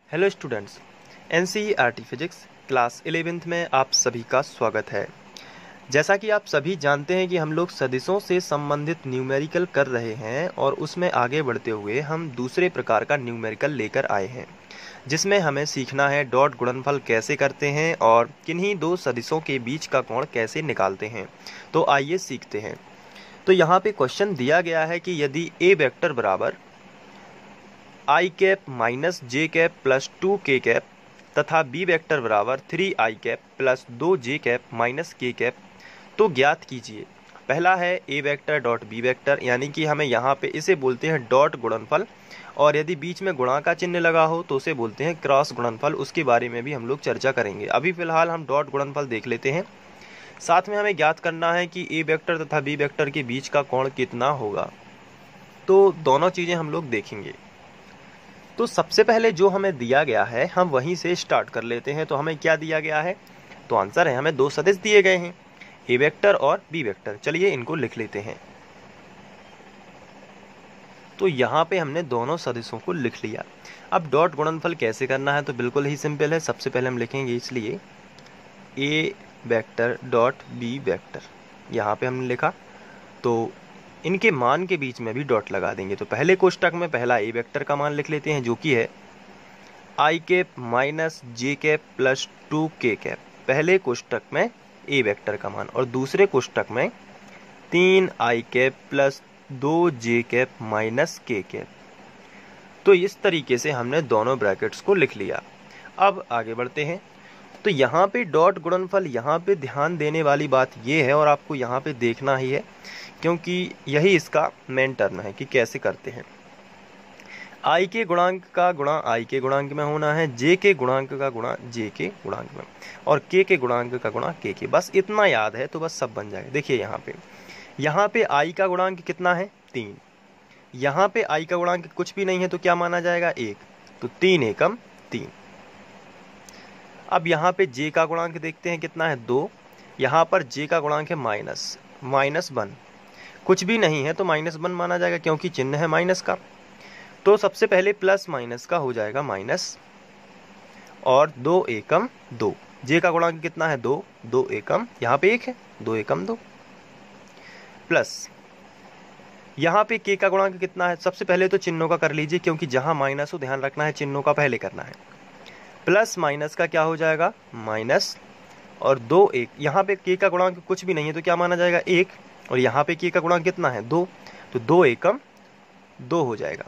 Hello students, NCERT physics class 11th में आप सभी का स्वागत है। जैसा कि आप सभी जानते हैं कि हम लोग सदिशों से संबंधित न्यूमेरिकल कर रहे हैं और उसमें आगे बढ़ते हुए हम दूसरे प्रकार का न्यूमेरिकल लेकर आए हैं, जिसमें हमें सीखना है डॉट गुणनफल कैसे करते हैं और किन्हीं दो सदिशों के बीच का कोण कैसे निकालते हैं। तो आइए सीखते हैं। तो यहाँ पे क्वेश्चन दिया गया है कि यदि ए वेक्टर बराबर i cap minus j cap plus 2 k cap तथा बी वेक्टर बराबर 3 i cap plus 2 j cap minus k cap, तो ज्ञात कीजिए। पहला है A vector dot B vector, यानी कि हमें यहाँ पे इसे बोलते हैं डॉट गुणनफल, और यदि बीच में गुणा का चिन्ह लगा हो तो उसे बोलते हैं क्रॉस गुणनफल। उसके बारे में भी हम लोग चर्चा करेंगे। अभी फिलहाल हम डॉट गुणनफल देख लेते हैं। साथ में हमें ज्ञात करना है कि ए वेक्टर तथा बी वेक्टर के बीच का कोण कितना होगा। तो दोनों चीज़ें हम लोग देखेंगे। तो सबसे पहले जो हमें दिया गया है हम वहीं से स्टार्ट कर लेते हैं। तो हमें क्या दिया गया है? तो आंसर है, हमें दो सदिश दिए गए हैं, ए वेक्टर और बी वेक्टर। चलिए इनको लिख लेते हैं। तो यहाँ पे हमने दोनों सदिशों को लिख लिया। अब डॉट गुणनफल कैसे करना है? तो बिल्कुल ही सिंपल है। सबसे पहले हम लिखेंगे इसलिए A vector dot B vector, यहाँ पे हमने लिखा, तो इनके मान के बीच में भी डॉट लगा देंगे। तो पहले कोष्टक में पहला ए वेक्टर का मान लिख लेते हैं, जो कि है i cap minus j cap plus 2 k cap, पहले कोष्टक में ए वेक्टर का मान, और दूसरे कोष्टक में 3 i cap plus 2 j cap minus k cap. तो इस तरीके से हमने दोनों ब्रैकेट्स को लिख लिया। अब आगे बढ़ते हैं। तो यहाँ पे डॉट गुणनफल, यहाँ पे ध्यान देने वाली बात ये है, और आपको यहाँ पे देखना ही है क्योंकि यही इसका मेन टर्म है कि कैसे करते हैं। आई के गुणांक का गुणा आई के गुणांक में होना है, जे के गुणांक का गुणा जे के गुणांक में, और के गुणांक का गुणा के। बस इतना याद है तो बस सब बन जाएगा। देखिए यहाँ पे आई का गुणांक कितना है? 3। यहाँ पे आई का गुणांक कुछ भी नहीं है तो क्या माना जाएगा? 1। तो 3 एकम 3। अब यहाँ पे जे का गुणांक देखते हैं कितना है? 2। यहाँ पर जे का गुणांक है -1, कुछ भी नहीं है तो -1 माना जाएगा क्योंकि चिन्ह है माइनस का। तो सबसे पहले प्लस माइनस का हो जाएगा माइनस, और 2 एकम 2। जे का गुणांक कितना है? 2। 2 एकम, यहाँ पे 1 है, 2 एकम 2, प्लस यहाँ पे के का गुणांक कितना है? सबसे पहले तो चिन्हों का कर लीजिए, क्योंकि जहाँ माइनस हो ध्यान रखना है, चिन्हों का पहले करना है। प्लस माइनस का क्या हो जाएगा? माइनस, और 2 1। यहाँ पे के का गुणांक कुछ भी नहीं है तो क्या माना जाएगा? 1, और यहाँ पे के का गुणांक कितना है? 2। तो 2 एकम 2 हो जाएगा।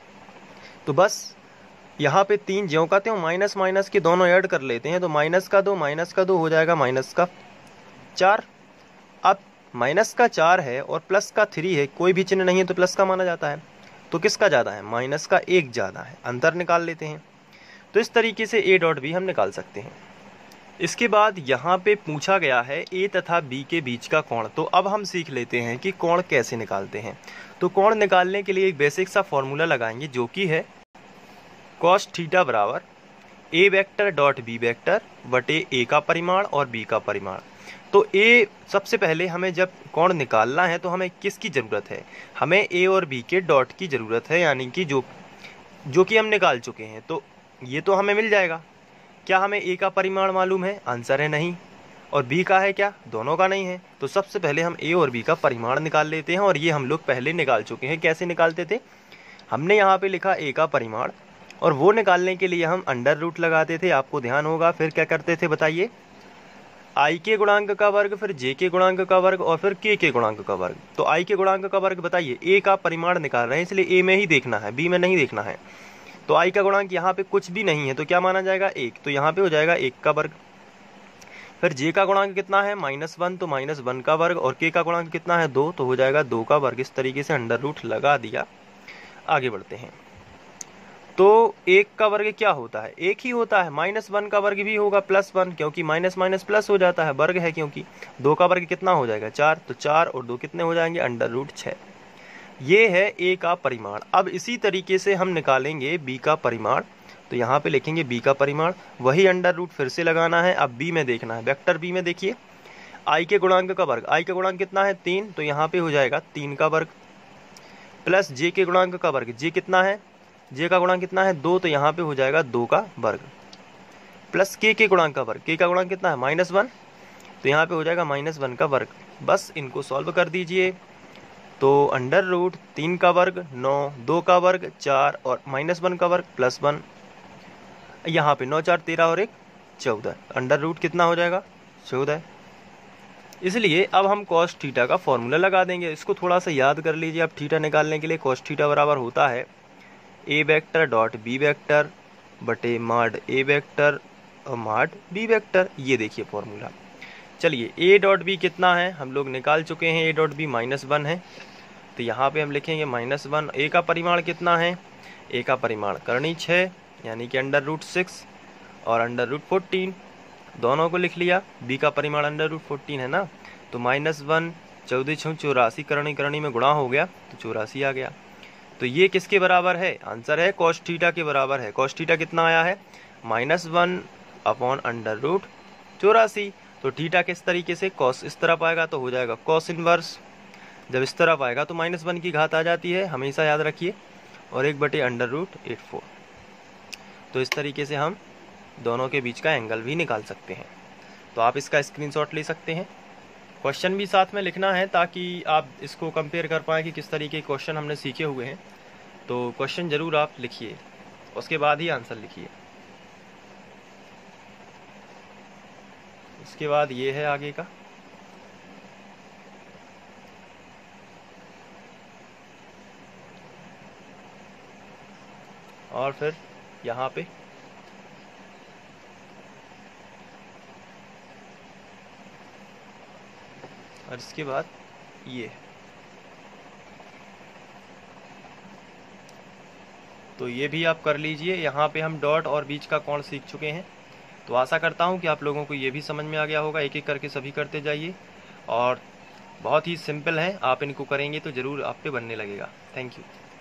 तो बस यहाँ पे 3 ज्यों का त्यों माइनस माइनस के दोनों ऐड कर लेते हैं। तो माइनस का 2 हो जाएगा माइनस का 4। अब माइनस का 4 है और प्लस का 3 है, कोई भी चिन्ह नहीं है तो प्लस का माना जाता है। तो किसका ज़्यादा है? माइनस का 1 ज़्यादा है। अंतर निकाल लेते हैं। तो इस तरीके से ए डॉट बी हम निकाल सकते हैं। इसके बाद यहाँ पे पूछा गया है ए तथा बी के बीच का कोण। तो अब हम सीख लेते हैं कि कोण कैसे निकालते हैं। तो कोण निकालने के लिए एक बेसिक सा फॉर्मूला लगाएंगे, जो कि है cos थीटा बराबर A vector dot B vector बटे ए का परिमाण और बी का परिमाण। तो ए, सबसे पहले हमें जब कोण निकालना है तो हमें किसकी ज़रूरत है? हमें ए और बी के डॉट की ज़रूरत है, यानी कि जो कि हम निकाल चुके हैं। तो ये तो हमें मिल जाएगा। क्या हमें ए का परिमाण मालूम है? आंसर है नहीं। और बी का है क्या? दोनों का नहीं है। तो सबसे पहले हम ए और बी का परिमाण निकाल लेते हैं, और ये हम लोग पहले निकाल चुके हैं। कैसे निकालते थे? हमने यहाँ पे लिखा ए का परिमाण, और वो निकालने के लिए हम अंडर रूट लगाते थे, आपको ध्यान होगा। फिर क्या करते थे बताइए? आई के गुणांक का वर्ग, फिर जे के गुणांक का वर्ग, और फिर के गुणांक का वर्ग। तो आई के गुणांक का वर्ग बताइए, ए का परिमाण निकाल रहे हैं इसलिए ए में ही देखना है, बी में नहीं देखना है। तो आई का गुणांक यहाँ पे कुछ भी नहीं है तो क्या माना जाएगा? 1। तो यहाँ पे हो जाएगा 1 का वर्ग। फिर जे का गुणांक कितना है? -1, तो -1 का वर्ग, और के का गुणांक कितना है? 2, तो हो जाएगा 2 का वर्ग। इस तरीके से अंडर रूट लगा दिया। आगे बढ़ते हैं। तो 1 का वर्ग क्या होता है? 1 ही होता है। -1 का वर्ग भी होगा +1, क्योंकि माइनस माइनस प्लस हो जाता है, वर्ग है क्योंकि। 2 का वर्ग कितना हो जाएगा? 4, तो 4 और 2 कितने हो जाएंगे? Under root 6। ये है ए का परिमाण। अब इसी तरीके से हम निकालेंगे बी का परिमाण। तो यहाँ पे लिखेंगे बी का परिमाण, वही अंडर रूट फिर से लगाना है। अब बी में देखना है, वेक्टर बी में देखिए, आई के गुणांक का वर्ग, आई का गुणांक कितना है? 3, तो यहाँ पे हो जाएगा 3 का वर्ग, प्लस जे के गुणांक का वर्ग, जे कितना है? जे का गुणांक कितना है 2, तो यहाँ पे हो जाएगा 2 का वर्ग प्लस के गुणांक का वर्ग। के का गुणांक कितना है -1, तो यहाँ पे हो जाएगा -1 का वर्ग। बस इनको सॉल्व कर दीजिए। तो √3 का वर्ग 9, 2 का वर्ग 4 और -1 का वर्ग +1, यहाँ पे 9 4 13 और 1 14, अंडर रूट कितना हो जाएगा 14। इसलिए अब हम cos थीटा का फॉर्मूला लगा देंगे। इसको थोड़ा सा याद कर लीजिए। अब थीटा निकालने के लिए cos थीटा बराबर होता है a vector dot b vector बटे माड a वेक्टर और माड b वेक्टर। ये देखिए फॉर्मूला। चलिए a डॉट b कितना है हम लोग निकाल चुके हैं, a डॉट b -1 है, तो यहाँ पे हम लिखेंगे -1। a का परिमाण कितना है, a का परिमाण करणीय 6 यानी कि √6 और √14, दोनों को लिख लिया। b का परिमाण √14 है ना, तो -1 14 6 84, करणी में गुणा हो गया तो 84 आ गया। तो ये किसके बराबर है, आंसर है cos थीटा के बराबर है। cos थीटा कितना आया है -1/√84। तो थीटा किस तरीके से, cos इस तरफ आएगा तो हो जाएगा cos इनवर्स, जब इस तरफ आएगा तो -1 की घात आ जाती है, हमेशा याद रखिए, और 1/√84। तो इस तरीके से हम दोनों के बीच का एंगल भी निकाल सकते हैं। तो आप इसका स्क्रीनशॉट ले सकते हैं। क्वेश्चन भी साथ में लिखना है ताकि आप इसको कंपेयर कर पाएँ कि किस तरीके के क्वेश्चन हमने सीखे हुए हैं। तो क्वेश्चन ज़रूर आप लिखिए, उसके बाद ही आंसर लिखिए। इसके बाद ये है आगे का। और फिर यहाँ पे और इसके बाद ये। तो ये भी आप कर लीजिए। यहाँ पे हम डॉट और बीच का कोण सीख चुके हैं। तो आशा करता हूँ कि आप लोगों को ये भी समझ में आ गया होगा। एक एक करके सभी करते जाइए और बहुत ही सिंपल है, आप इनको करेंगे तो ज़रूर आप पे बनने लगेगा। Thank you.